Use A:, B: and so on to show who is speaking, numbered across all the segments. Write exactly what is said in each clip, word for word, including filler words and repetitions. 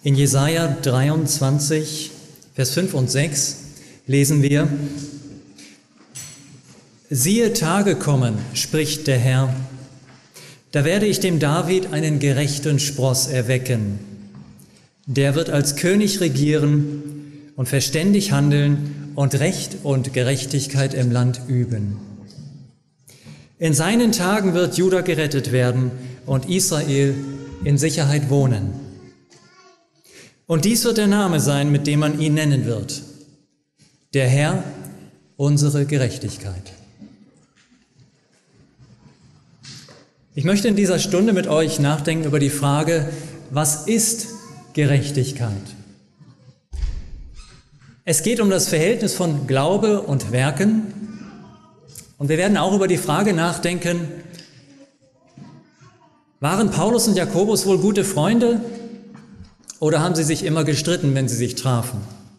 A: In Jesaja dreiundzwanzig, Vers fünf und sechs lesen wir: Siehe, Tage kommen, spricht der Herr, da werde ich dem David einen gerechten Spross erwecken. Der wird als König regieren und verständig handeln und Recht und Gerechtigkeit im Land üben. In seinen Tagen wird Juda gerettet werden und Israel in Sicherheit wohnen. Und dies wird der Name sein, mit dem man ihn nennen wird: Der Herr, unsere Gerechtigkeit. Ich möchte in dieser Stunde mit euch nachdenken über die Frage, was ist Gerechtigkeit? Es geht um das Verhältnis von Glaube und Werken. Und wir werden auch über die Frage nachdenken, waren Paulus und Jakobus wohl gute Freunde oder haben sie sich immer gestritten, wenn sie sich trafen?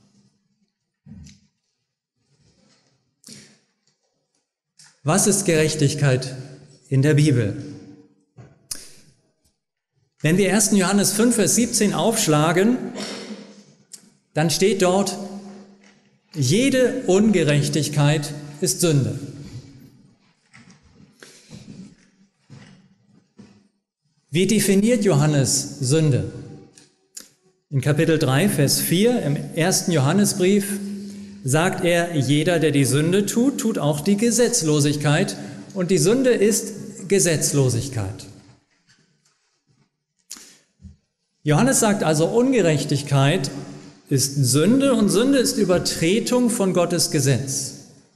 A: Was ist Gerechtigkeit in der Bibel? Wenn wir ersten Johannes fünf, Vers siebzehn aufschlagen, dann steht dort: Jede Ungerechtigkeit ist Sünde. Wie definiert Johannes Sünde? In Kapitel drei, Vers vier im ersten Johannesbrief sagt er: Jeder, der die Sünde tut, tut auch die Gesetzlosigkeit, und die Sünde ist Gesetzlosigkeit. Johannes sagt also, Ungerechtigkeit ist Sünde und Sünde ist Übertretung von Gottes Gesetz.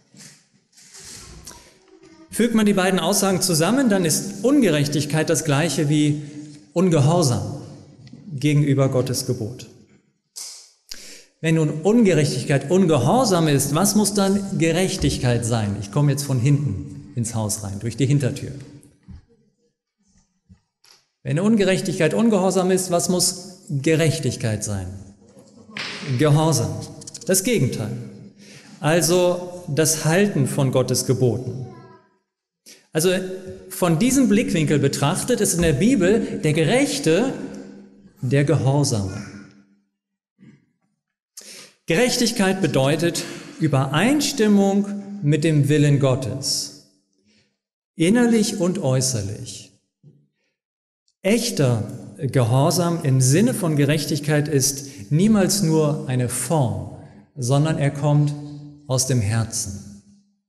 A: Fügt man die beiden Aussagen zusammen, dann ist Ungerechtigkeit das Gleiche wie Ungehorsam gegenüber Gottes Gebot. Wenn nun Ungerechtigkeit Ungehorsam ist, was muss dann Gerechtigkeit sein? Ich komme jetzt von hinten ins Haus rein, durch die Hintertür. Wenn Ungerechtigkeit Ungehorsam ist, was muss Gerechtigkeit sein? Gehorsam, das Gegenteil. Also das Halten von Gottes Geboten. Also von diesem Blickwinkel betrachtet ist in der Bibel der Gerechte der Gehorsame. Gerechtigkeit bedeutet Übereinstimmung mit dem Willen Gottes, innerlich und äußerlich. Echter Gehorsam im Sinne von Gerechtigkeit ist niemals nur eine Form, sondern er kommt aus dem Herzen.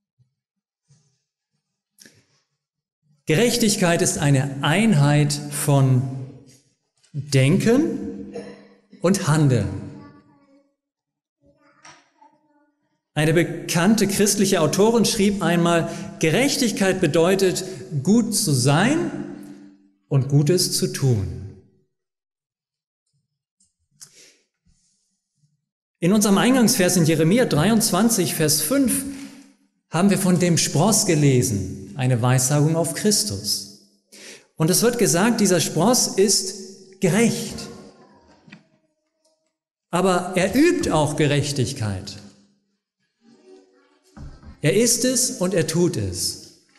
A: Gerechtigkeit ist eine Einheit von Denken und Handeln. Eine bekannte christliche Autorin schrieb einmal: Gerechtigkeit bedeutet, gut zu sein und Gutes zu tun. In unserem Eingangsvers in Jeremia dreiundzwanzig, Vers fünf haben wir von dem Spross gelesen, eine Weissagung auf Christus. Und es wird gesagt, dieser Spross ist gerecht. Aber er übt auch Gerechtigkeit. Er ist es und er tut es.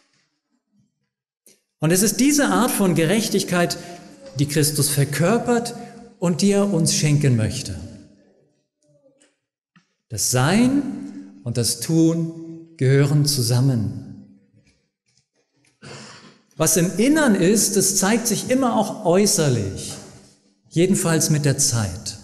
A: Und es ist diese Art von Gerechtigkeit, die Christus verkörpert und die er uns schenken möchte. Das Sein und das Tun gehören zusammen. Was im Innern ist, das zeigt sich immer auch äußerlich, jedenfalls mit der Zeit.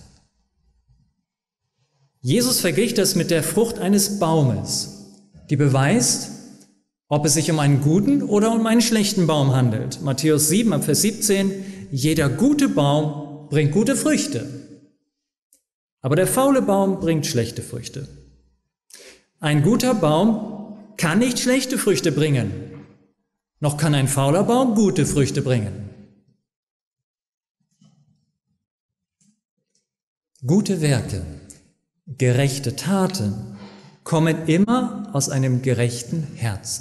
A: Jesus verglich das mit der Frucht eines Baumes, die beweist, ob es sich um einen guten oder um einen schlechten Baum handelt. Matthäus sieben, Vers siebzehn: Jeder gute Baum bringt gute Früchte, aber der faule Baum bringt schlechte Früchte. Ein guter Baum kann nicht schlechte Früchte bringen, noch kann ein fauler Baum gute Früchte bringen. Gute Werke, gerechte Taten kommen immer aus einem gerechten Herzen.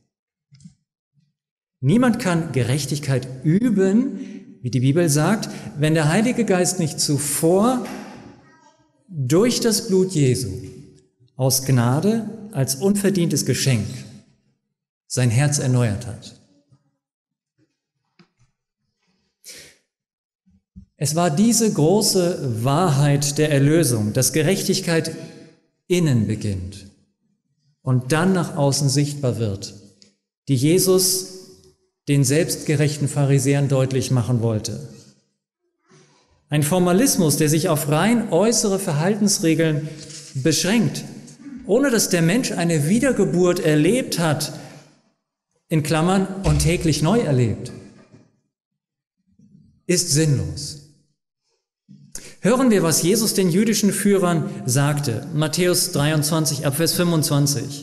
A: Niemand kann Gerechtigkeit üben, wie die Bibel sagt, wenn der Heilige Geist nicht zuvor durch das Blut Jesu aus Gnade als unverdientes Geschenk sein Herz erneuert hat. Es war diese große Wahrheit der Erlösung, dass Gerechtigkeit innen beginnt und dann nach außen sichtbar wird, die Jesus den selbstgerechten Pharisäern deutlich machen wollte. Ein Formalismus, der sich auf rein äußere Verhaltensregeln beschränkt, ohne dass der Mensch eine Wiedergeburt erlebt hat, in Klammern und täglich neu erlebt, ist sinnlos. Hören wir, was Jesus den jüdischen Führern sagte. Matthäus dreiundzwanzig, Abvers fünfundzwanzig.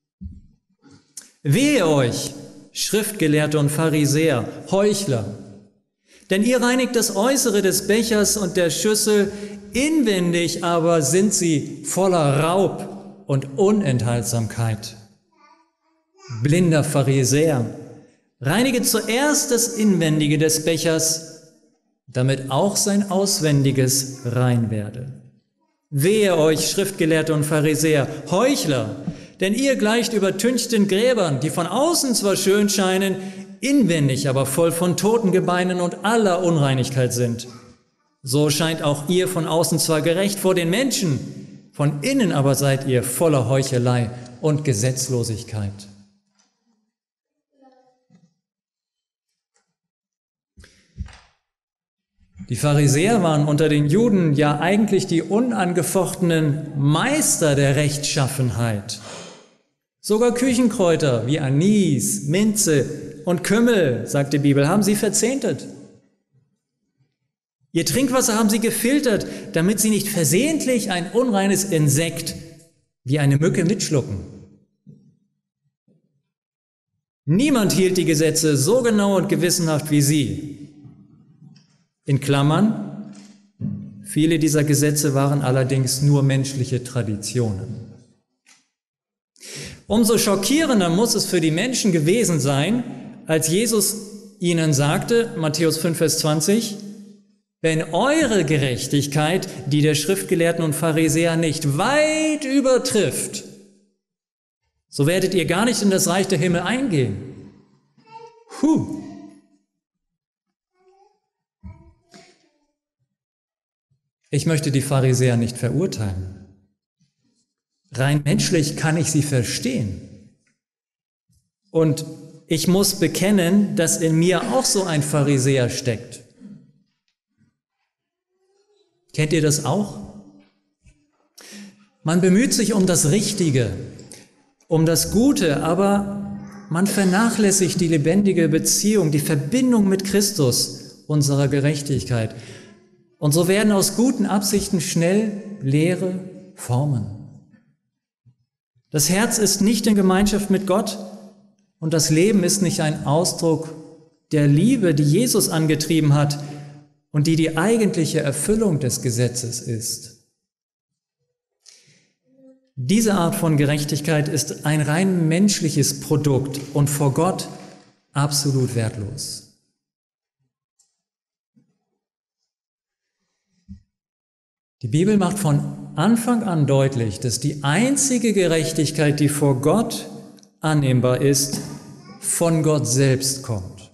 A: Wehe euch, Schriftgelehrte und Pharisäer, Heuchler, denn ihr reinigt das Äußere des Bechers und der Schüssel, inwendig aber sind sie voller Raub und Unenthaltsamkeit. Blinder Pharisäer, reinige zuerst das Inwendige des Bechers, damit auch sein Auswendiges rein werde. Wehe euch, Schriftgelehrte und Pharisäer, Heuchler, denn ihr gleicht übertünchten Gräbern, die von außen zwar schön scheinen, inwendig aber voll von Totengebeinen und aller Unreinigkeit sind. So scheint auch ihr von außen zwar gerecht vor den Menschen, von innen aber seid ihr voller Heuchelei und Gesetzlosigkeit. Die Pharisäer waren unter den Juden ja eigentlich die unangefochtenen Meister der Rechtschaffenheit. Sogar Küchenkräuter wie Anis, Minze und Kümmel, sagt die Bibel, haben sie verzehntet. Ihr Trinkwasser haben sie gefiltert, damit sie nicht versehentlich ein unreines Insekt wie eine Mücke mitschlucken. Niemand hielt die Gesetze so genau und gewissenhaft wie sie. In Klammern, viele dieser Gesetze waren allerdings nur menschliche Traditionen. Umso schockierender muss es für die Menschen gewesen sein, als Jesus ihnen sagte, Matthäus fünf, Vers zwanzig, wenn eure Gerechtigkeit die der Schriftgelehrten und Pharisäer nicht weit übertrifft, so werdet ihr gar nicht in das Reich der Himmel eingehen. Huh. Ich möchte die Pharisäer nicht verurteilen. Rein menschlich kann ich sie verstehen. Und ich muss bekennen, dass in mir auch so ein Pharisäer steckt. Kennt ihr das auch? Man bemüht sich um das Richtige, um das Gute, aber man vernachlässigt die lebendige Beziehung, die Verbindung mit Christus, unserer Gerechtigkeit. Und so werden aus guten Absichten schnell leere Formen. Das Herz ist nicht in Gemeinschaft mit Gott und das Leben ist nicht ein Ausdruck der Liebe, die Jesus angetrieben hat und die die eigentliche Erfüllung des Gesetzes ist. Diese Art von Gerechtigkeit ist ein rein menschliches Produkt und vor Gott absolut wertlos. Die Bibel macht von Anfang an deutlich, dass die einzige Gerechtigkeit, die vor Gott annehmbar ist, von Gott selbst kommt.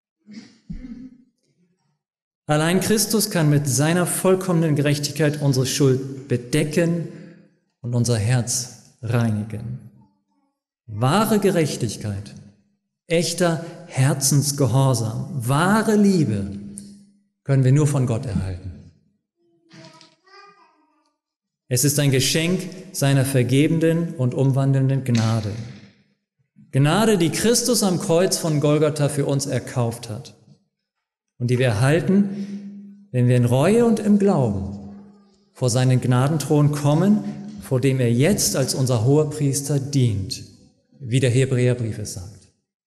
A: Allein Christus kann mit seiner vollkommenen Gerechtigkeit unsere Schuld bedecken und unser Herz reinigen. Wahre Gerechtigkeit, echter Herzensgehorsam, wahre Liebe können wir nur von Gott erhalten. Es ist ein Geschenk seiner vergebenden und umwandelnden Gnade. Gnade, die Christus am Kreuz von Golgatha für uns erkauft hat und die wir erhalten, wenn wir in Reue und im Glauben vor seinen Gnadenthron kommen, vor dem er jetzt als unser Hoherpriester dient, wie der Hebräerbrief es sagt.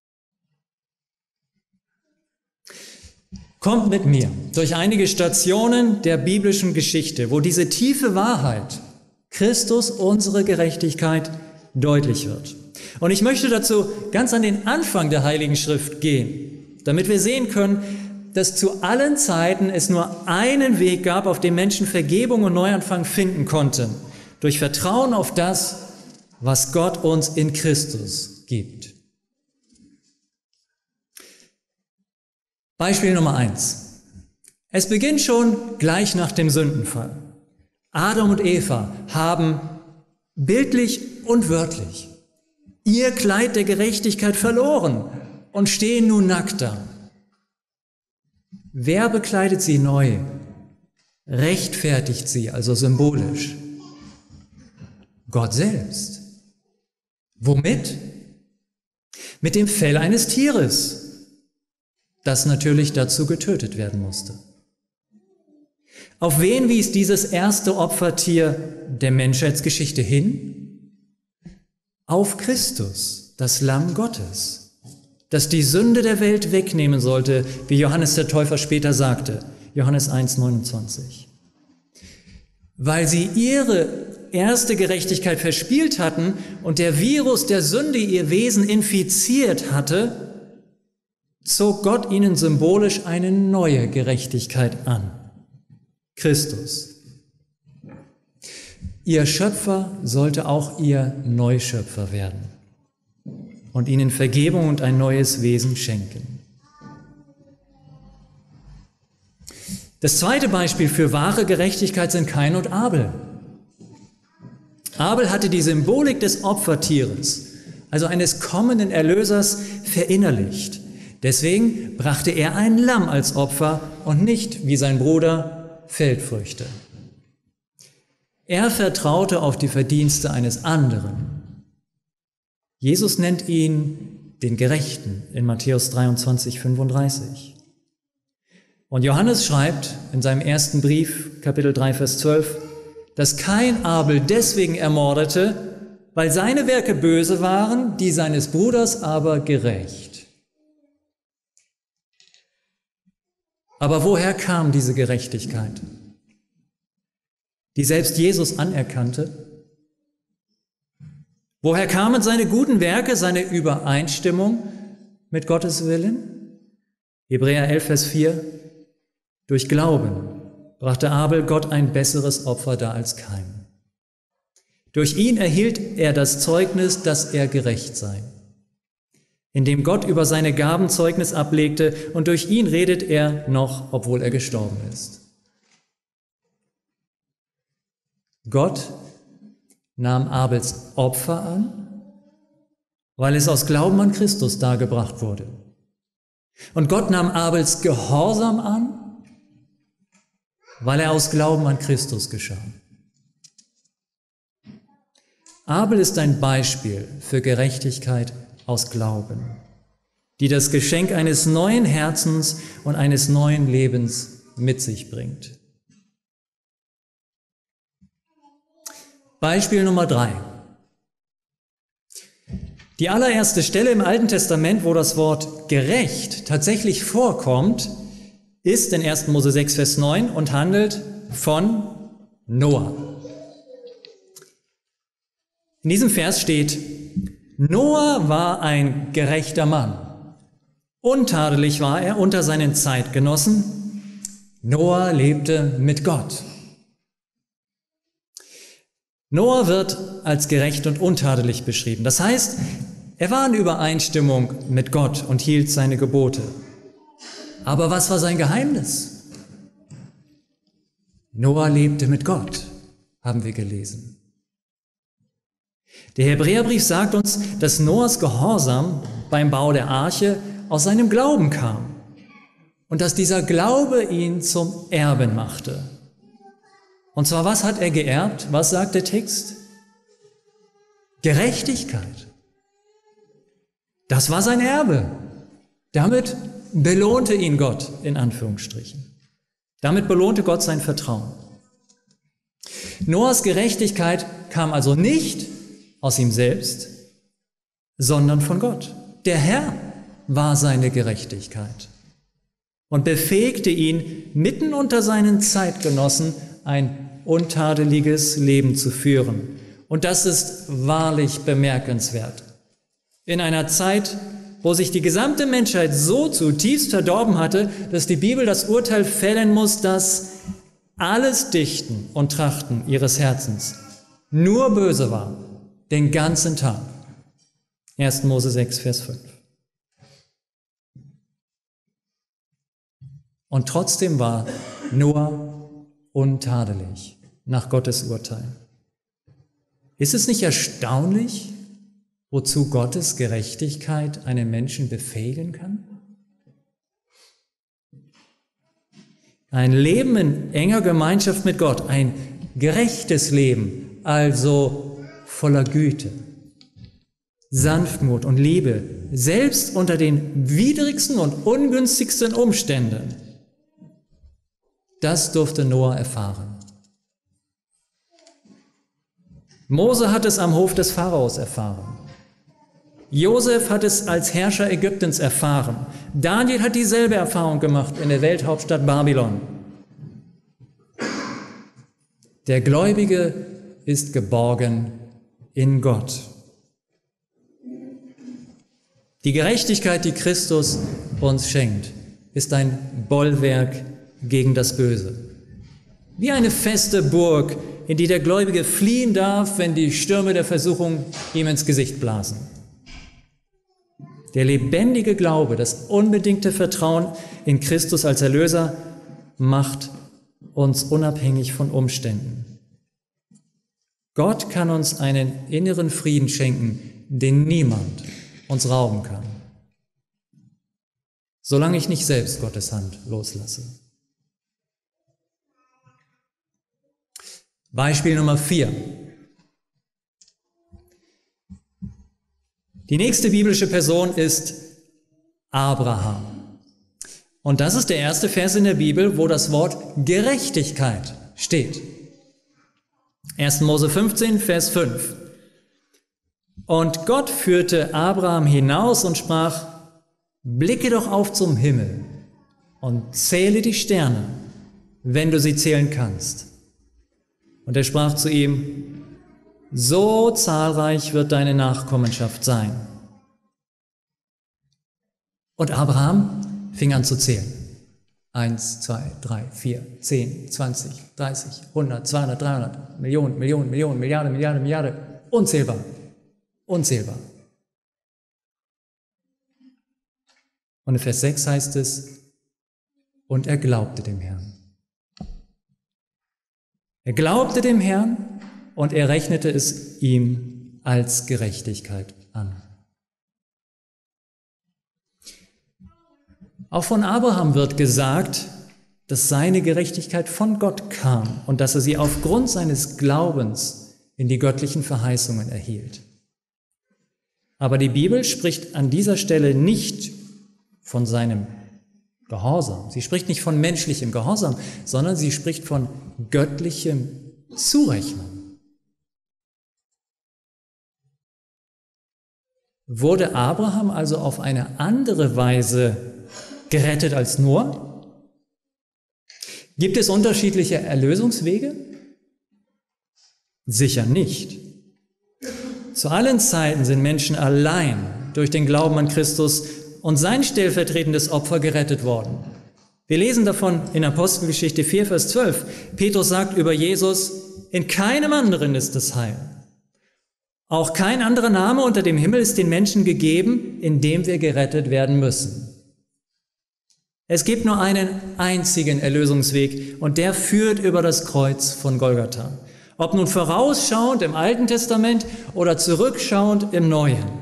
A: Kommt mit mir durch einige Stationen der biblischen Geschichte, wo diese tiefe Wahrheit, Christus, unsere Gerechtigkeit, deutlich wird. Und ich möchte dazu ganz an den Anfang der Heiligen Schrift gehen, damit wir sehen können, dass zu allen Zeiten es nur einen Weg gab, auf dem Menschen Vergebung und Neuanfang finden konnten, durch Vertrauen auf das, was Gott uns in Christus gibt. Beispiel Nummer eins. Es beginnt schon gleich nach dem Sündenfall. Adam und Eva haben bildlich und wörtlich ihr Kleid der Gerechtigkeit verloren und stehen nun nackt da. Wer bekleidet sie neu? Rechtfertigt sie, also symbolisch? Gott selbst. Womit? Mit dem Fell eines Tieres, das natürlich dazu getötet werden musste. Auf wen wies dieses erste Opfertier der Menschheitsgeschichte hin? Auf Christus, das Lamm Gottes, das die Sünde der Welt wegnehmen sollte, wie Johannes der Täufer später sagte, Johannes eins neunundzwanzig. Weil sie ihre erste Gerechtigkeit verspielt hatten und der Virus der Sünde ihr Wesen infiziert hatte, zog Gott ihnen symbolisch eine neue Gerechtigkeit an. Christus. Ihr Schöpfer sollte auch ihr Neuschöpfer werden und ihnen Vergebung und ein neues Wesen schenken. Das zweite Beispiel für wahre Gerechtigkeit sind Kain und Abel. Abel hatte die Symbolik des Opfertieres, also eines kommenden Erlösers, verinnerlicht. Deswegen brachte er ein Lamm als Opfer und nicht, wie sein Bruder, Feldfrüchte. Er vertraute auf die Verdienste eines anderen. Jesus nennt ihn den Gerechten in Matthäus dreiundzwanzig, fünfunddreißig. Und Johannes schreibt in seinem ersten Brief, Kapitel drei, Vers zwölf, dass Kain Abel deswegen ermordete, weil seine Werke böse waren, die seines Bruders aber gerecht. Aber woher kam diese Gerechtigkeit, die selbst Jesus anerkannte? Woher kamen seine guten Werke, seine Übereinstimmung mit Gottes Willen? Hebräer elf, Vers vier. Durch Glauben brachte Abel Gott ein besseres Opfer dar als Kain. Durch ihn erhielt er das Zeugnis, dass er gerecht sei, indem Gott über seine Gaben Zeugnis ablegte, und durch ihn redet er noch, obwohl er gestorben ist. Gott nahm Abels Opfer an, weil es aus Glauben an Christus dargebracht wurde. Und Gott nahm Abels Gehorsam an, weil er aus Glauben an Christus geschah. Abel ist ein Beispiel für Gerechtigkeit aus Glauben, die das Geschenk eines neuen Herzens und eines neuen Lebens mit sich bringt. Beispiel Nummer drei. Die allererste Stelle im Alten Testament, wo das Wort gerecht tatsächlich vorkommt, ist in ersten Mose sechs, Vers neun und handelt von Noah. In diesem Vers steht: Noah war ein gerechter Mann. Untadelig war er unter seinen Zeitgenossen. Noah lebte mit Gott. Noah wird als gerecht und untadelig beschrieben. Das heißt, er war in Übereinstimmung mit Gott und hielt seine Gebote. Aber was war sein Geheimnis? Noah lebte mit Gott, haben wir gelesen. Der Hebräerbrief sagt uns, dass Noahs Gehorsam beim Bau der Arche aus seinem Glauben kam und dass dieser Glaube ihn zum Erben machte. Und zwar, was hat er geerbt? Was sagt der Text? Gerechtigkeit. Das war sein Erbe. Damit belohnte ihn Gott, in Anführungsstrichen. Damit belohnte Gott sein Vertrauen. Noahs Gerechtigkeit kam also nicht aus ihm selbst, sondern von Gott. Der Herr war seine Gerechtigkeit und befähigte ihn, mitten unter seinen Zeitgenossen ein untadeliges Leben zu führen. Und das ist wahrlich bemerkenswert. In einer Zeit, wo sich die gesamte Menschheit so zutiefst verdorben hatte, dass die Bibel das Urteil fällen muss, dass alles Dichten und Trachten ihres Herzens nur böse war, den ganzen Tag. ersten Mose sechs, Vers fünf. Und trotzdem war Noah untadelig nach Gottes Urteil. Ist es nicht erstaunlich, wozu Gottes Gerechtigkeit einen Menschen befähigen kann? Ein Leben in enger Gemeinschaft mit Gott, ein gerechtes Leben, also voller Güte, Sanftmut und Liebe, selbst unter den widrigsten und ungünstigsten Umständen, das durfte Noah erfahren. Mose hat es am Hof des Pharaos erfahren. Josef hat es als Herrscher Ägyptens erfahren. Daniel hat dieselbe Erfahrung gemacht in der Welthauptstadt Babylon. Der Gläubige ist geborgen in Gott. Die Gerechtigkeit, die Christus uns schenkt, ist ein Bollwerk gegen das Böse. Wie eine feste Burg, in die der Gläubige fliehen darf, wenn die Stürme der Versuchung ihm ins Gesicht blasen. Der lebendige Glaube, das unbedingte Vertrauen in Christus als Erlöser macht uns unabhängig von Umständen. Gott kann uns einen inneren Frieden schenken, den niemand uns rauben kann, solange ich nicht selbst Gottes Hand loslasse. Beispiel Nummer vier. Die nächste biblische Person ist Abraham. Und das ist der erste Vers in der Bibel, wo das Wort Gerechtigkeit steht. erster Mose fünfzehn, Vers fünf. Und Gott führte Abraham hinaus und sprach: Blicke doch auf zum Himmel und zähle die Sterne, wenn du sie zählen kannst. Und er sprach zu ihm: So zahlreich wird deine Nachkommenschaft sein. Und Abraham fing an zu zählen. Eins, zwei, drei, vier, zehn, zwanzig, dreißig, hundert, zweihundert, dreihundert, Millionen, Millionen, Millionen, Milliarden, Milliarden, Milliarden, unzählbar, unzählbar. Und in Vers sechs heißt es: Und er glaubte dem Herrn. Er glaubte dem Herrn und er rechnete es ihm als Gerechtigkeit an. Auch von Abraham wird gesagt, dass seine Gerechtigkeit von Gott kam und dass er sie aufgrund seines Glaubens in die göttlichen Verheißungen erhielt. Aber die Bibel spricht an dieser Stelle nicht von seinem Gehorsam. Sie spricht nicht von menschlichem Gehorsam, sondern sie spricht von göttlichem Zurechnen. Wurde Abraham also auf eine andere Weise gerettet als Noah? Gibt es unterschiedliche Erlösungswege? Sicher nicht. Zu allen Zeiten sind Menschen allein durch den Glauben an Christus und sein stellvertretendes Opfer gerettet worden. Wir lesen davon in Apostelgeschichte vier, Vers zwölf. Petrus sagt über Jesus: In keinem anderen ist das Heil. Auch kein anderer Name unter dem Himmel ist den Menschen gegeben, in dem wir gerettet werden müssen. Es gibt nur einen einzigen Erlösungsweg und der führt über das Kreuz von Golgatha. Ob nun vorausschauend im Alten Testament oder zurückschauend im Neuen.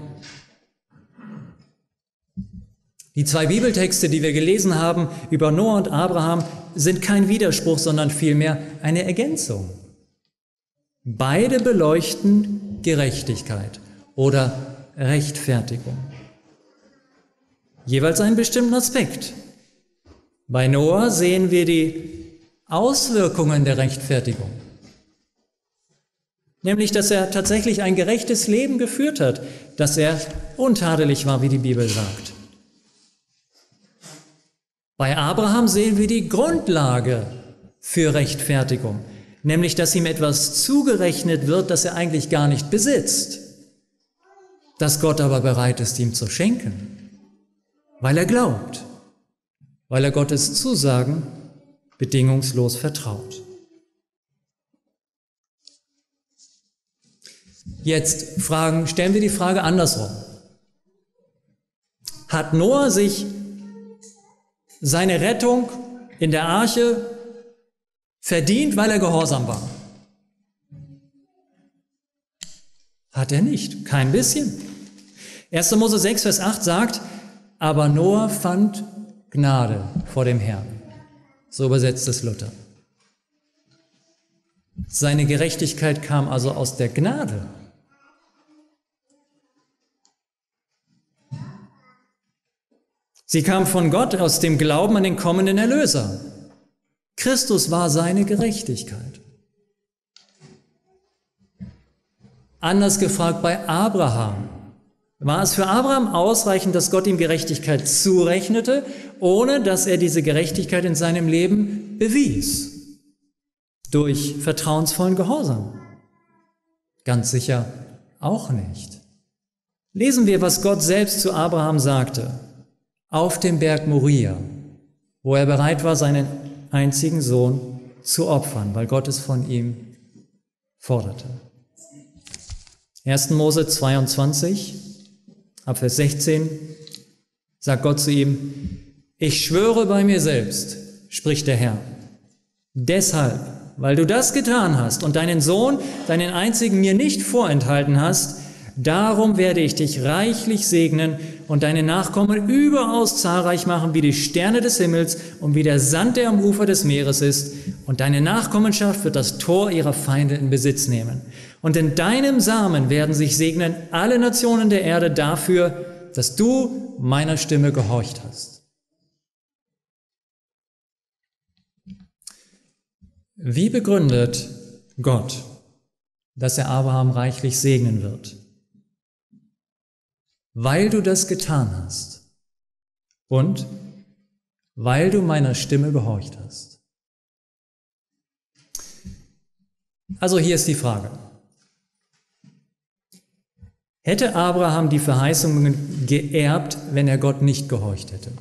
A: Die zwei Bibeltexte, die wir gelesen haben über Noah und Abraham, sind kein Widerspruch, sondern vielmehr eine Ergänzung. Beide beleuchten Gerechtigkeit oder Rechtfertigung. Jeweils einen bestimmten Aspekt. Bei Noah sehen wir die Auswirkungen der Rechtfertigung. Nämlich, dass er tatsächlich ein gerechtes Leben geführt hat, dass er untadelig war, wie die Bibel sagt. Bei Abraham sehen wir die Grundlage für Rechtfertigung, nämlich, dass ihm etwas zugerechnet wird, das er eigentlich gar nicht besitzt, dass Gott aber bereit ist, ihm zu schenken, weil er glaubt, weil er Gottes Zusagen bedingungslos vertraut. Jetzt fragen, stellen wir die Frage andersrum. Hat Noah sich seine Rettung in der Arche verdient, weil er gehorsam war? Hat er nicht, kein bisschen. erster Mose sechs, Vers acht sagt, aber Noah fand Gnade vor dem Herrn. So übersetzt es Luther. Seine Gerechtigkeit kam also aus der Gnade. Sie kam von Gott aus dem Glauben an den kommenden Erlöser. Christus war seine Gerechtigkeit. Anders gefragt bei Abraham. War es für Abraham ausreichend, dass Gott ihm Gerechtigkeit zurechnete, ohne dass er diese Gerechtigkeit in seinem Leben bewies? Durch vertrauensvollen Gehorsam? Ganz sicher auch nicht. Lesen wir, was Gott selbst zu Abraham sagte, auf dem Berg Moria, wo er bereit war, seinen einzigen Sohn zu opfern, weil Gott es von ihm forderte. erster Mose zweiundzwanzig, ab Vers sechzehn, sagt Gott zu ihm, ich schwöre bei mir selbst, spricht der Herr, deshalb, weil du das getan hast und deinen Sohn, deinen einzigen mir nicht vorenthalten hast, darum werde ich dich reichlich segnen und deine Nachkommen überaus zahlreich machen wie die Sterne des Himmels und wie der Sand, der am Ufer des Meeres ist. Und deine Nachkommenschaft wird das Tor ihrer Feinde in Besitz nehmen. Und in deinem Samen werden sich segnen alle Nationen der Erde dafür, dass du meiner Stimme gehorcht hast. Wie begründet Gott, dass er Abraham reichlich segnen wird? Weil du das getan hast und weil du meiner Stimme gehorcht hast. Also hier ist die Frage. Hätte Abraham die Verheißungen geerbt, wenn er Gott nicht gehorcht hätte?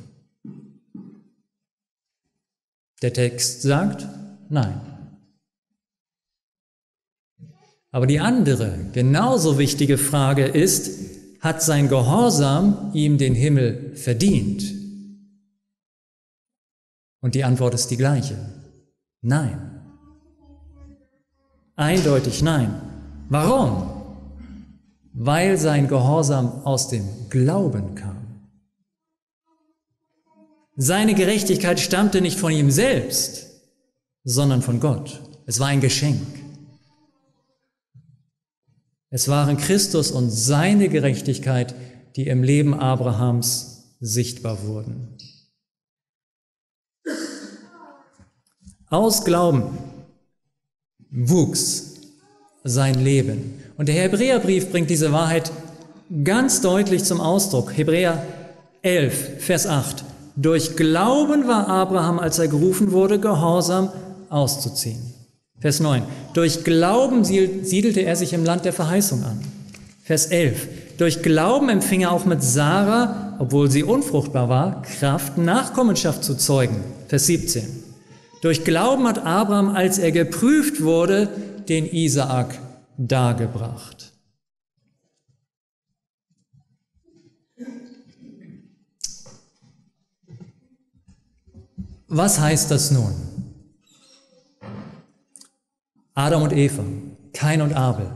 A: Der Text sagt, nein. Aber die andere, genauso wichtige Frage ist, hat sein Gehorsam ihm den Himmel verdient? Und die Antwort ist die gleiche. Nein. Eindeutig nein. Warum? Weil sein Gehorsam aus dem Glauben kam. Seine Gerechtigkeit stammte nicht von ihm selbst, sondern von Gott. Es war ein Geschenk. Es waren Christus und seine Gerechtigkeit, die im Leben Abrahams sichtbar wurden. Aus Glauben wuchs sein Leben. Und der Hebräerbrief bringt diese Wahrheit ganz deutlich zum Ausdruck. Hebräer elf, Vers acht. Durch Glauben war Abraham, als er gerufen wurde, gehorsam auszuziehen. Vers neun. Durch Glauben siedelte er sich im Land der Verheißung an. Vers elf. Durch Glauben empfing er auch mit Sarah, obwohl sie unfruchtbar war, Kraft, Nachkommenschaft zu zeugen. Vers siebzehn. Durch Glauben hat Abraham, als er geprüft wurde, den Isaak dargebracht. Was heißt das nun? Adam und Eva, Kain und Abel,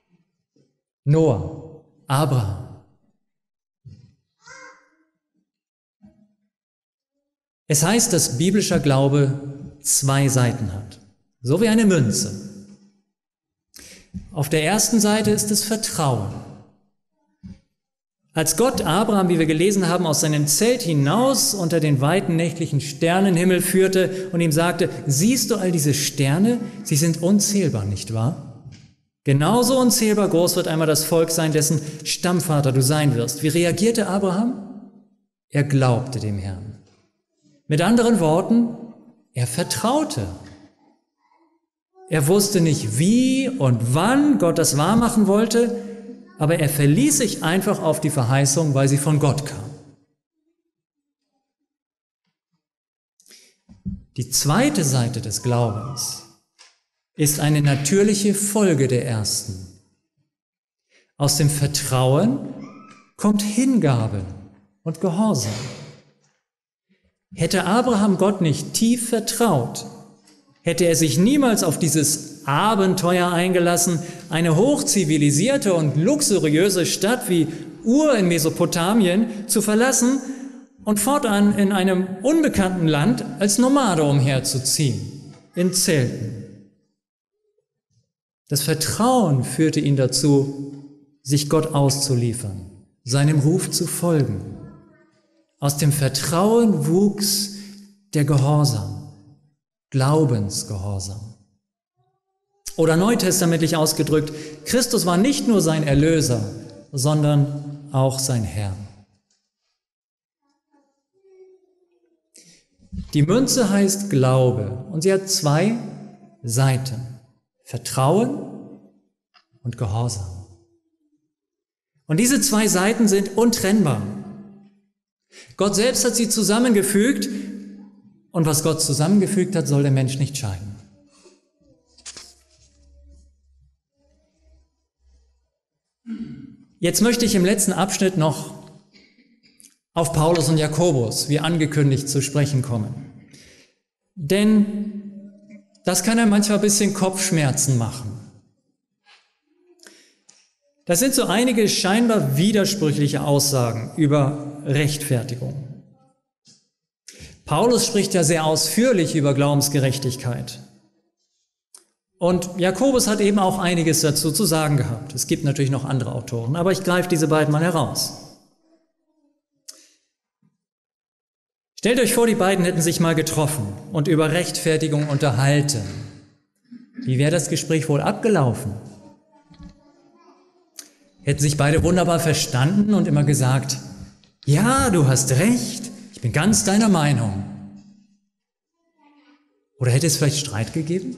A: Noah, Abraham. Es heißt, dass biblischer Glaube zwei Seiten hat, so wie eine Münze. Auf der ersten Seite ist es Vertrauen. Als Gott Abraham, wie wir gelesen haben, aus seinem Zelt hinaus unter den weiten nächtlichen Sternenhimmel führte und ihm sagte, siehst du all diese Sterne? Sie sind unzählbar, nicht wahr? Genauso unzählbar groß wird einmal das Volk sein, dessen Stammvater du sein wirst. Wie reagierte Abraham? Er glaubte dem Herrn. Mit anderen Worten, er vertraute. Er wusste nicht, wie und wann Gott das wahrmachen wollte, aber er verließ sich einfach auf die Verheißung, weil sie von Gott kam. Die zweite Seite des Glaubens ist eine natürliche Folge der ersten. Aus dem Vertrauen kommt Hingabe und Gehorsam. Hätte Abraham Gott nicht tief vertraut, hätte er sich niemals auf dieses Abenteuer eingelassen, eine hochzivilisierte und luxuriöse Stadt wie Ur in Mesopotamien zu verlassen und fortan in einem unbekannten Land als Nomade umherzuziehen, in Zelten. Das Vertrauen führte ihn dazu, sich Gott auszuliefern, seinem Ruf zu folgen. Aus dem Vertrauen wuchs der Gehorsam, Glaubensgehorsam. Oder neutestamentlich ausgedrückt, Christus war nicht nur sein Erlöser, sondern auch sein Herr. Die Münze heißt Glaube und sie hat zwei Seiten, Vertrauen und Gehorsam. Und diese zwei Seiten sind untrennbar. Gott selbst hat sie zusammengefügt und was Gott zusammengefügt hat, soll der Mensch nicht scheiden. Jetzt möchte ich im letzten Abschnitt noch auf Paulus und Jakobus, wie angekündigt, zu sprechen kommen. Denn das kann ja manchmal ein bisschen Kopfschmerzen machen. Das sind so einige scheinbar widersprüchliche Aussagen über Rechtfertigung. Paulus spricht ja sehr ausführlich über Glaubensgerechtigkeit. Und Jakobus hat eben auch einiges dazu zu sagen gehabt. Es gibt natürlich noch andere Autoren, aber ich greife diese beiden mal heraus. Stellt euch vor, die beiden hätten sich mal getroffen und über Rechtfertigung unterhalten. Wie wäre das Gespräch wohl abgelaufen? Hätten sich beide wunderbar verstanden und immer gesagt, ja, du hast recht, ich bin ganz deiner Meinung. Oder hätte es vielleicht Streit gegeben?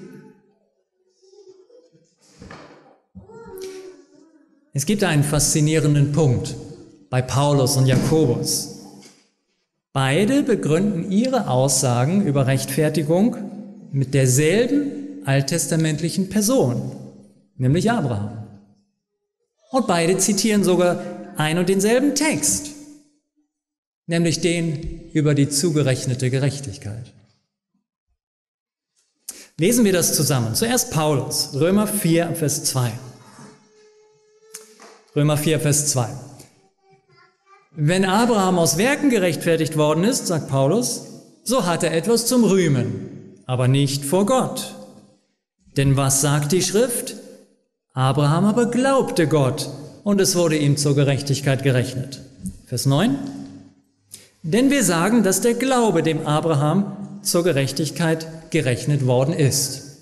A: Es gibt einen faszinierenden Punkt bei Paulus und Jakobus. Beide begründen ihre Aussagen über Rechtfertigung mit derselben alttestamentlichen Person, nämlich Abraham. Und beide zitieren sogar ein und denselben Text, nämlich den über die zugerechnete Gerechtigkeit. Lesen wir das zusammen. Zuerst Paulus, Römer vier, Vers zwei. Römer vier, Vers zwei. Wenn Abraham aus Werken gerechtfertigt worden ist, sagt Paulus, so hat er etwas zum Rühmen, aber nicht vor Gott. Denn was sagt die Schrift? Abraham aber glaubte Gott und es wurde ihm zur Gerechtigkeit gerechnet. Vers neun. Denn wir sagen, dass der Glaube dem Abraham zur Gerechtigkeit gerechnet worden ist.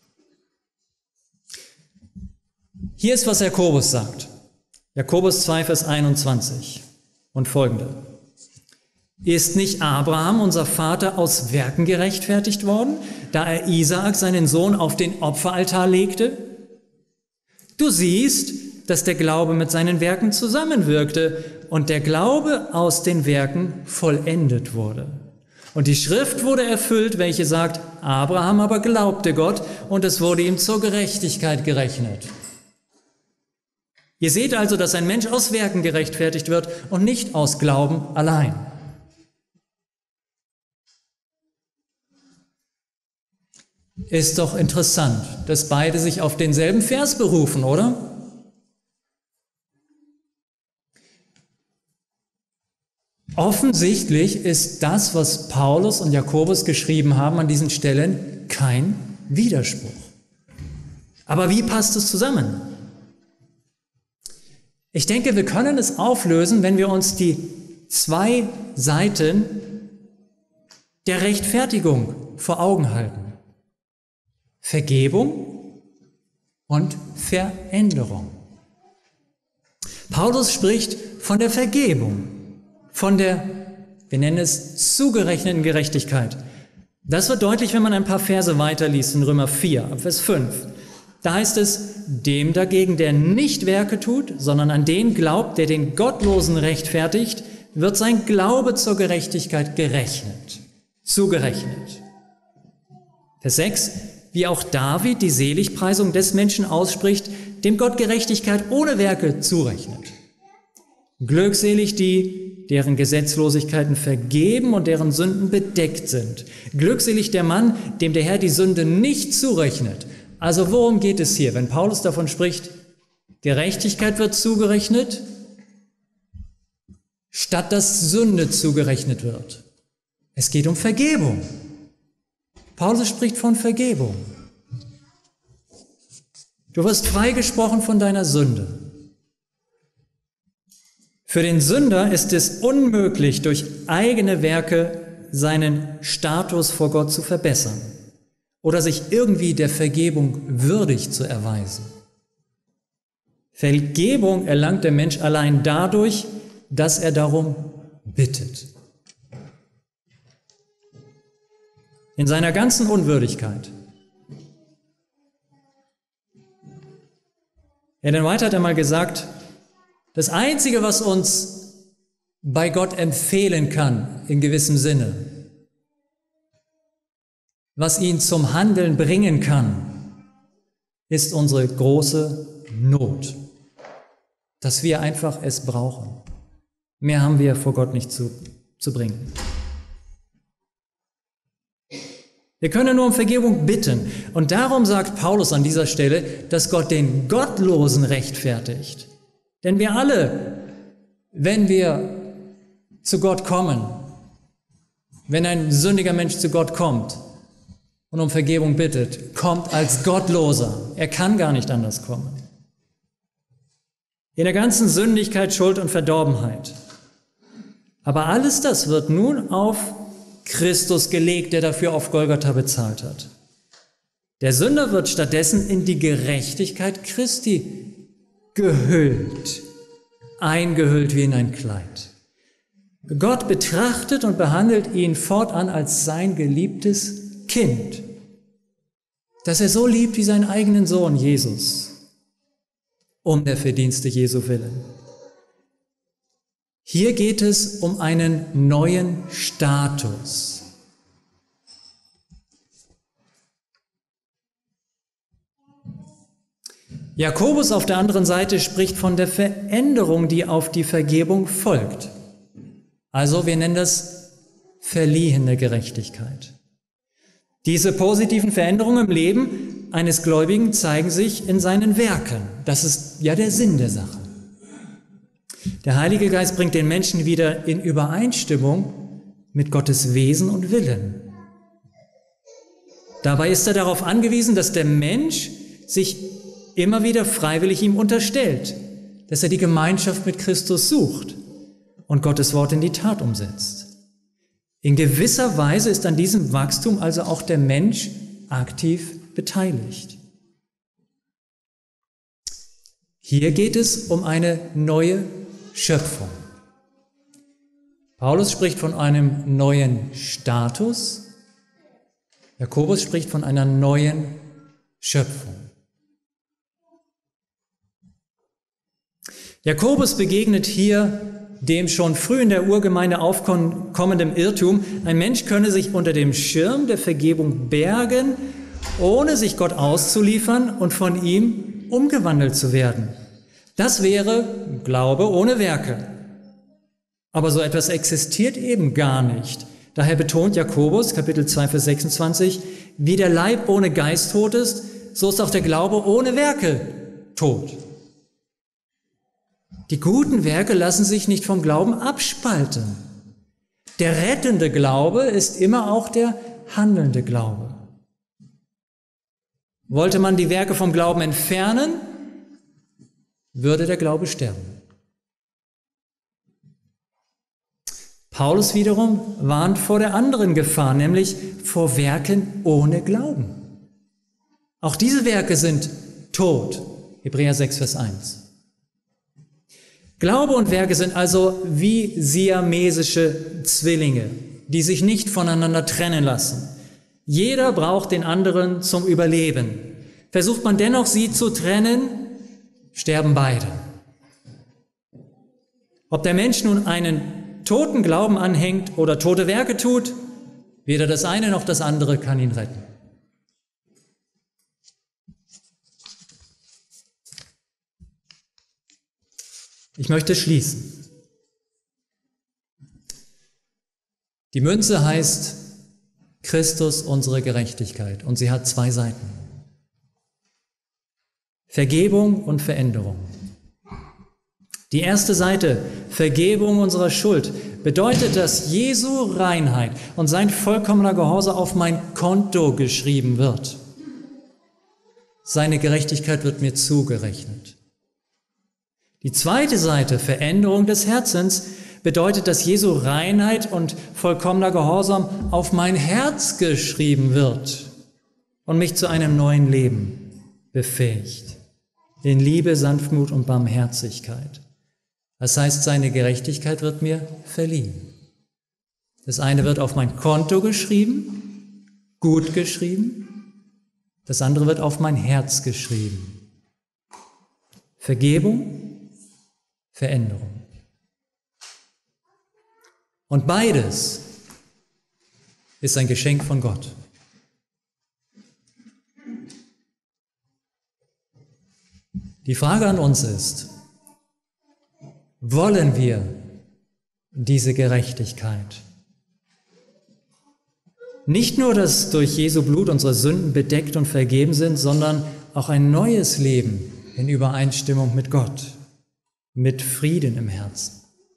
A: Hier ist, was Jakobus sagt. Jakobus zwei, Vers einundzwanzig und folgende. Ist nicht Abraham, unser Vater, aus Werken gerechtfertigt worden, da er Isaak, seinen Sohn, auf den Opferaltar legte? Du siehst, dass der Glaube mit seinen Werken zusammenwirkte und der Glaube aus den Werken vollendet wurde. Und die Schrift wurde erfüllt, welche sagt, Abraham aber glaubte Gott und es wurde ihm zur Gerechtigkeit gerechnet. Ihr seht also, dass ein Mensch aus Werken gerechtfertigt wird und nicht aus Glauben allein. Ist doch interessant, dass beide sich auf denselben Vers berufen, oder? Offensichtlich ist das, was Paulus und Jakobus geschrieben haben an diesen Stellen, kein Widerspruch. Aber wie passt es zusammen? Ich denke, wir können es auflösen, wenn wir uns die zwei Seiten der Rechtfertigung vor Augen halten. Vergebung und Veränderung. Paulus spricht von der Vergebung, von der, wir nennen es, zugerechneten Gerechtigkeit. Das wird deutlich, wenn man ein paar Verse weiterliest in Römer vier, ab Vers fünf. Da heißt es, dem dagegen, der nicht Werke tut, sondern an den glaubt, der den Gottlosen rechtfertigt, wird sein Glaube zur Gerechtigkeit gerechnet, zugerechnet. Vers sechs, wie auch David die Seligpreisung des Menschen ausspricht, dem Gott Gerechtigkeit ohne Werke zurechnet. Glückselig die, deren Gesetzlosigkeiten vergeben und deren Sünden bedeckt sind. Glückselig der Mann, dem der Herr die Sünde nicht zurechnet. Also worum geht es hier, wenn Paulus davon spricht, Gerechtigkeit wird zugerechnet, statt dass Sünde zugerechnet wird? Es geht um Vergebung. Paulus spricht von Vergebung. Du wirst freigesprochen von deiner Sünde. Für den Sünder ist es unmöglich, durch eigene Werke seinen Status vor Gott zu verbessern oder sich irgendwie der Vergebung würdig zu erweisen. Vergebung erlangt der Mensch allein dadurch, dass er darum bittet. In seiner ganzen Unwürdigkeit. Ellen White hat einmal gesagt, das Einzige, was uns bei Gott empfehlen kann, in gewissem Sinne, was ihn zum Handeln bringen kann, ist unsere große Not, dass wir einfach es brauchen. Mehr haben wir vor Gott nicht zu, zu bringen. Wir können nur um Vergebung bitten. Und darum sagt Paulus an dieser Stelle, dass Gott den Gottlosen rechtfertigt. Denn wir alle, wenn wir zu Gott kommen, wenn ein sündiger Mensch zu Gott kommt und um Vergebung bittet, kommt als Gottloser. Er kann gar nicht anders kommen. In der ganzen Sündigkeit, Schuld und Verdorbenheit. Aber alles das wird nun auf Christus gelegt, der dafür auf Golgatha bezahlt hat. Der Sünder wird stattdessen in die Gerechtigkeit Christi gehüllt, eingehüllt wie in ein Kleid. Gott betrachtet und behandelt ihn fortan als sein geliebtes Kind, das er so liebt wie seinen eigenen Sohn Jesus, um der Verdienste Jesu willen. Hier geht es um einen neuen Status. Jakobus auf der anderen Seite spricht von der Veränderung, die auf die Vergebung folgt. Also wir nennen das verliehene Gerechtigkeit. Diese positiven Veränderungen im Leben eines Gläubigen zeigen sich in seinen Werken. Das ist ja der Sinn der Sache. Der Heilige Geist bringt den Menschen wieder in Übereinstimmung mit Gottes Wesen und Willen. Dabei ist er darauf angewiesen, dass der Mensch sich immer wieder freiwillig ihm unterstellt, dass er die Gemeinschaft mit Christus sucht und Gottes Wort in die Tat umsetzt. In gewisser Weise ist an diesem Wachstum also auch der Mensch aktiv beteiligt. Hier geht es um eine neue Schöpfung. Paulus spricht von einem neuen Status, Jakobus spricht von einer neuen Schöpfung. Jakobus begegnet hier dem schon früh in der Urgemeinde aufkommenden Irrtum, ein Mensch könne sich unter dem Schirm der Vergebung bergen, ohne sich Gott auszuliefern und von ihm umgewandelt zu werden. Das wäre Glaube ohne Werke. Aber so etwas existiert eben gar nicht. Daher betont Jakobus, Kapitel zwei, Vers sechsundzwanzig, wie der Leib ohne Geist tot ist, so ist auch der Glaube ohne Werke tot. Die guten Werke lassen sich nicht vom Glauben abspalten. Der rettende Glaube ist immer auch der handelnde Glaube. Wollte man die Werke vom Glauben entfernen, würde der Glaube sterben. Paulus wiederum warnt vor der anderen Gefahr, nämlich vor Werken ohne Glauben. Auch diese Werke sind tot. Hebräer sechs, Vers eins. Glaube und Werke sind also wie siamesische Zwillinge, die sich nicht voneinander trennen lassen. Jeder braucht den anderen zum Überleben. Versucht man dennoch, sie zu trennen, sterben beide. Ob der Mensch nun einen toten Glauben anhängt oder tote Werke tut, weder das eine noch das andere kann ihn retten. Ich möchte schließen. Die Münze heißt Christus, unsere Gerechtigkeit, und sie hat zwei Seiten. Vergebung und Veränderung. Die erste Seite, Vergebung unserer Schuld, bedeutet, dass Jesu Reinheit und sein vollkommener Gehorsam auf mein Konto geschrieben wird. Seine Gerechtigkeit wird mir zugerechnet. Die zweite Seite, Veränderung des Herzens, bedeutet, dass Jesu Reinheit und vollkommener Gehorsam auf mein Herz geschrieben wird und mich zu einem neuen Leben befähigt. In Liebe, Sanftmut und Barmherzigkeit. Das heißt, seine Gerechtigkeit wird mir verliehen. Das eine wird auf mein Konto geschrieben, gut geschrieben. Das andere wird auf mein Herz geschrieben. Vergebung, Veränderung. Und beides ist ein Geschenk von Gott. Die Frage an uns ist, wollen wir diese Gerechtigkeit? Nicht nur, dass durch Jesu Blut unsere Sünden bedeckt und vergeben sind, sondern auch ein neues Leben in Übereinstimmung mit Gott, mit Frieden im Herzen.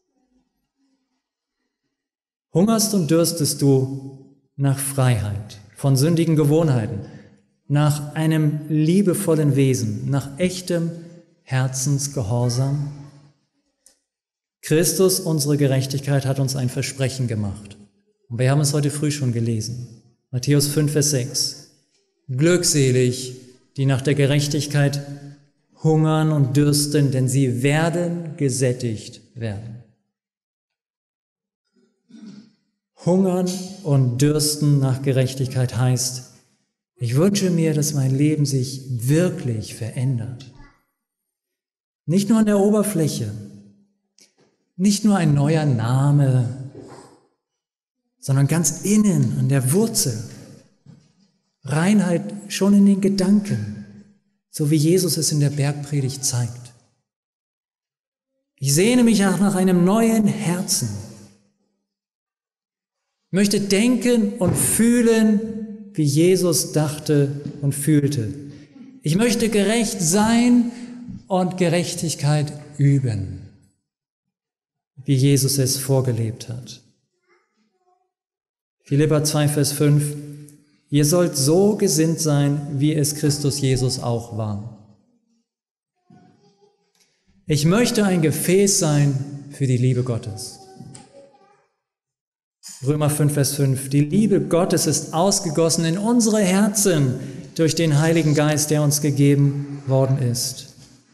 A: Hungerst und dürstest du nach Freiheit von sündigen Gewohnheiten, nach einem liebevollen Wesen, nach echtem Herzensgehorsam? Christus, unsere Gerechtigkeit, hat uns ein Versprechen gemacht. Und wir haben es heute früh schon gelesen. Matthäus fünf, Vers sechs. Glückselig, die nach der Gerechtigkeit hungern und dürsten, denn sie werden gesättigt werden. Hungern und dürsten nach Gerechtigkeit heißt, ich wünsche mir, dass mein Leben sich wirklich verändert. Nicht nur an der Oberfläche, nicht nur ein neuer Name, sondern ganz innen, an der Wurzel. Reinheit schon in den Gedanken, so wie Jesus es in der Bergpredigt zeigt. Ich sehne mich auch nach einem neuen Herzen. Ich möchte denken und fühlen, wie Jesus dachte und fühlte. Ich möchte gerecht sein und Gerechtigkeit üben, wie Jesus es vorgelebt hat. Philipper zwei, Vers fünf. Ihr sollt so gesinnt sein, wie es Christus Jesus auch war. Ich möchte ein Gefäß sein für die Liebe Gottes. Römer fünf, Vers fünf. Die Liebe Gottes ist ausgegossen in unsere Herzen durch den Heiligen Geist, der uns gegeben worden ist.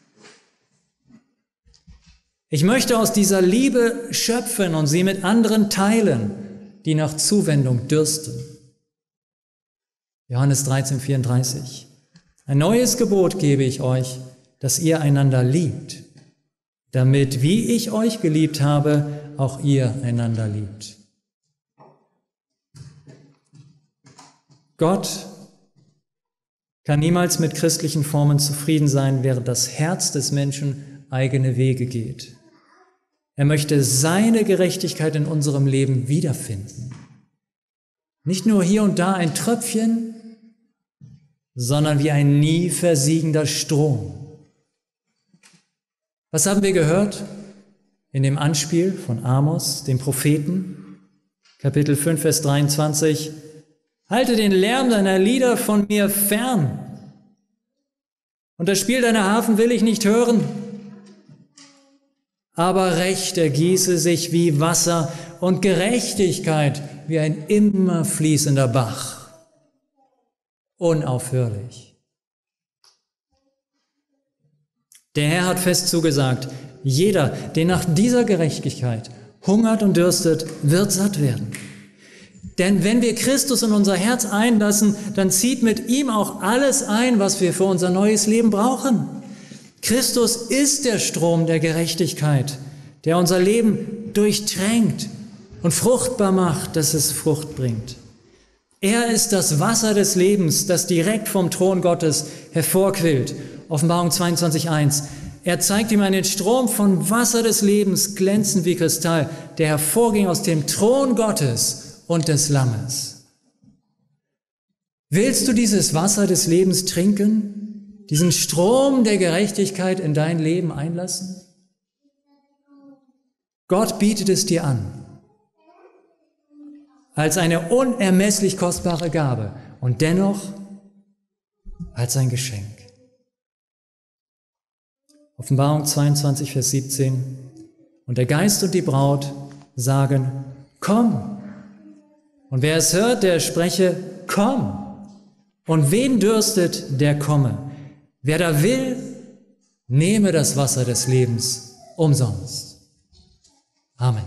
A: Ich möchte aus dieser Liebe schöpfen und sie mit anderen teilen, die nach Zuwendung dürsten. Johannes dreizehn, vierunddreißig. Ein neues Gebot gebe ich euch, dass ihr einander liebt, damit, wie ich euch geliebt habe, auch ihr einander liebt. Gott kann niemals mit christlichen Formen zufrieden sein, während das Herz des Menschen eigene Wege geht. Er möchte seine Gerechtigkeit in unserem Leben wiederfinden. Nicht nur hier und da ein Tröpfchen, sondern wie ein nie versiegender Strom. Was haben wir gehört in dem Anspiel von Amos, dem Propheten? Kapitel fünf, Vers dreiundzwanzig. Halte den Lärm deiner Lieder von mir fern. Und das Spiel deiner Harfen will ich nicht hören. Aber Recht ergieße sich wie Wasser und Gerechtigkeit wie ein immer fließender Bach. Unaufhörlich. Der Herr hat fest zugesagt, jeder, der nach dieser Gerechtigkeit hungert und dürstet, wird satt werden. Denn wenn wir Christus in unser Herz einlassen, dann zieht mit ihm auch alles ein, was wir für unser neues Leben brauchen. Christus ist der Strom der Gerechtigkeit, der unser Leben durchtränkt und fruchtbar macht, dass es Frucht bringt. Er ist das Wasser des Lebens, das direkt vom Thron Gottes hervorquillt. Offenbarung zweiundzwanzig, eins. Er zeigt ihm einen Strom von Wasser des Lebens, glänzend wie Kristall, der hervorging aus dem Thron Gottes und des Lammes. Willst du dieses Wasser des Lebens trinken, diesen Strom der Gerechtigkeit in dein Leben einlassen? Gott bietet es dir an, als eine unermesslich kostbare Gabe und dennoch als ein Geschenk. Offenbarung zweiundzwanzig, Vers siebzehn. Und der Geist und die Braut sagen, komm. Und wer es hört, der spreche, komm. Und wen dürstet, der komme. Wer da will, nehme das Wasser des Lebens umsonst. Amen.